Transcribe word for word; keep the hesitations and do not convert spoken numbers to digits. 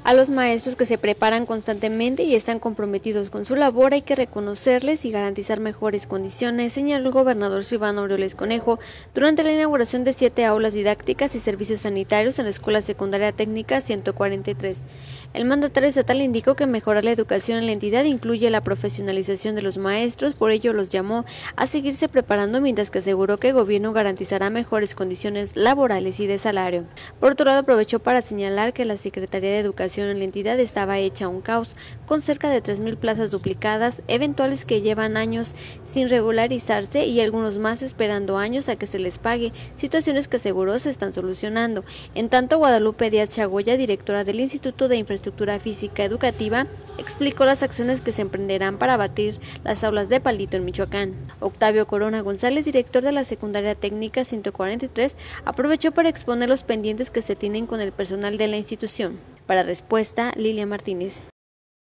A los maestros que se preparan constantemente y están comprometidos con su labor hay que reconocerles y garantizar mejores condiciones, señaló el gobernador Silvano Aureoles Conejo durante la inauguración de siete aulas didácticas y servicios sanitarios en la Escuela Secundaria Técnica ciento cuarenta y tres. El mandatario estatal indicó que mejorar la educación en la entidad incluye la profesionalización de los maestros, por ello los llamó a seguirse preparando, mientras que aseguró que el gobierno garantizará mejores condiciones laborales y de salario. Por otro lado, aprovechó para señalar que la Secretaría de Educación en la entidad estaba hecha un caos, con cerca de tres mil plazas duplicadas, eventuales que llevan años sin regularizarse y algunos más esperando años a que se les pague, situaciones que aseguró se están solucionando. En tanto, Guadalupe Díaz Chagoya, directora del Instituto de Infraestructura Física Educativa, explicó las acciones que se emprenderán para abatir las aulas de palito en Michoacán. Octavio Corona González, director de la Secundaria Técnica ciento cuarenta y tres, aprovechó para exponer los pendientes que se tienen con el personal de la institución. Para Respuesta, Lilia Martínez.